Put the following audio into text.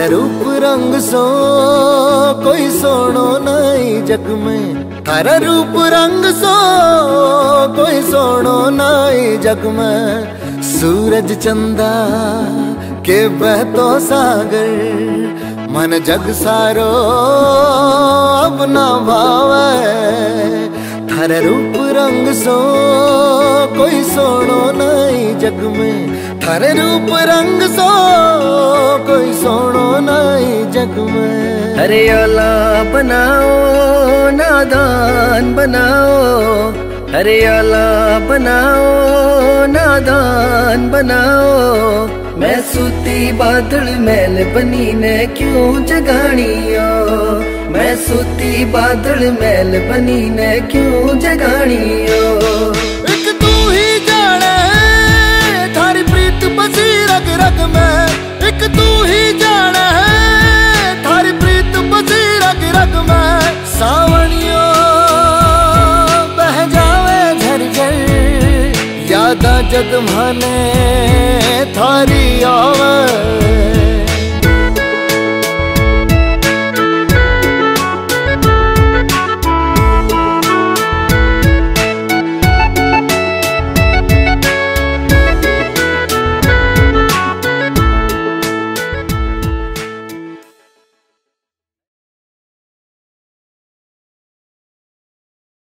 रूप रंग सो कोई सोनो नहीं जग में, थारा रूप रंग सो कोई सोनो नहीं जग में। सूरज चंदा के बहतो सागर मन जग सारो अपना भावे। थारा रूप रंग सो कोई सोनो नहीं जग में, थारे रूप रंग सो कोई सोनो नहीं जग में। अरे औला बनाओ नादान बनाओ, अरे औला बनाओ नादान बनाओ। मैं सूती बादल मैल बनी ने क्यों जगानियो, मैं सूती बादल मैल बनी ने क्यों जगानियो। एक तू ही जाने थारी प्रीत बसी रग रग में, एक तू ही जाने थारी प्रीत बसी रग रग में। सावनियो बह जावे झरझर यादा जग माने थारी आवे।